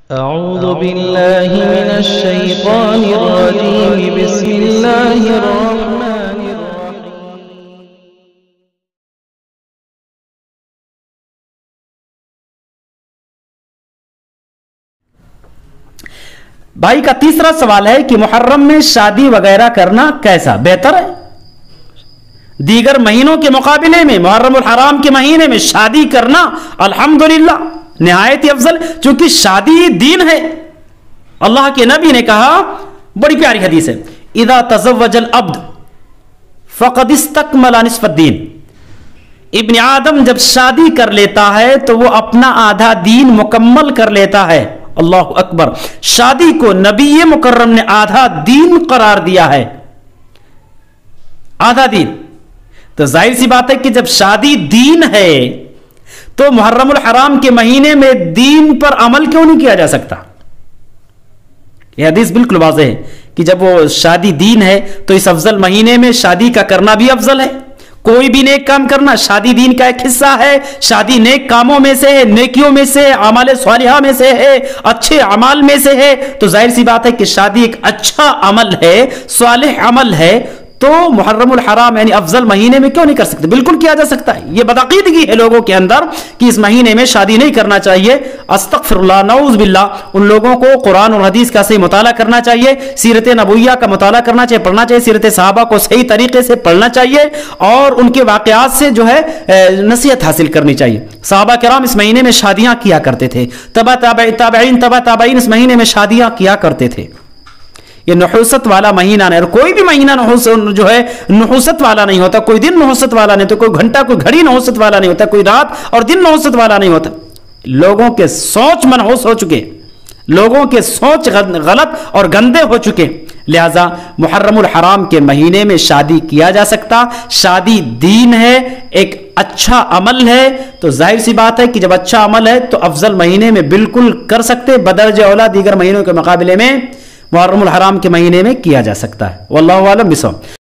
أعوذ بالله من الشيطان الرجيم بسم الله الرحمن الرحيم بھائی کا تیسرا سوال ہے کہ محرم میں شادی وغیرہ کرنا کیسا بہتر ہے؟ دیگر مہینوں کے مقابلے میں محرم الحرام کے مہینے میں شادی کرنا الحمدللہ نہایت افضل، چونکہ شادی دین ہے۔ اللہ کے نبی نے کہا، بڑی پیاری حدیث ہے، اذا تزوج العبد فقد استکمل نصف الدین، ابن آدم جب شادی کر لیتا ہے تو وہ اپنا آدھا دین مکمل کر لیتا ہے۔ اللہ اکبر، شادی کو نبی مکرم نے آدھا دین قرار دیا ہے، آدھا دین۔ تو ظاہر سی بات ہے کہ جب شادی دین ہے تو محرم الحرام کے مہینے میں دین پر عمل کیوں نہیں کیا جا سکتا؟ یہ حدیث بالکل واضح ہے کہ جب وہ شادی دین ہے تو اس افضل مہینے میں شادی کا کرنا بھی افضل ہے۔ کوئی بھی نیک کام کرنا شادی دین کا ایک حصہ ہے۔ شادی نیک کاموں میں سے ہے، نیکیوں میں سے، اعمال صالحہ میں سے ہے، اچھے اعمال میں سے ہے۔ تو ظاہر سی بات ہے کہ شادی ایک اچھا عمل ہے، صالح عمل ہے، تو محرم الحرام یعنی افضل مہینے میں کیوں نہیں کر سکتے؟ بالکل کیا جا سکتا ہے۔ یہ بدعقیدگی ہے لوگوں کے اندر کہ اس مہینے میں شادی نہیں کرنا چاہیے۔ استغفر اللہ، نعوذ باللہ۔ ان لوگوں کو قرآن اور حدیث کا صحیح مطالعہ کرنا چاہیے، سیرت نبویہ کا مطالعہ کرنا چاہیے، پڑھنا چاہیے، سیرت صحابہ کو صحیح طریقے سے پڑھنا چاہیے اور ان کے واقعات سے جو ہے نصیحت حاصل کرنی چاہیے۔ صحابہ کرام اس مہینے میں شادیاں کیا کرتے تھے، تبع تابعین اس مہینے میں شادیاں کیا کرتے تھے۔ یہ نحوست والا مہینہ نہیں، اور کوئی بھی مہینہ جو ہے نحوست والا نہیں ہوتا۔ کوئی دن نحوست والا نہیں ہوتا، کوئی گھنٹہ کوئی گھڑی نحوست والا نہیں ہوتا، کوئی رات اور دن نحوست والا نہیں ہوتا۔ لوگوں کے سوچ منحوس ہو چکے، لوگوں کے سوچ غلط اور گندے ہو چکے، لہذا محرم الحرام کے مہینے میں شادی کیا جا سکتا۔ شادی دین ہے، ایک اچھا عمل ہے، تو ظاہر سی بات ہے کہ جب اچھا عمل ہے تو افضل مہینے میں بالکل کر سکتے، بدرجہ اولا دیگر مہینوں کے مقابلے میں محرم الحرام کے مہینے میں کیا جا سکتا ہے۔ واللہ اعلم بالصواب۔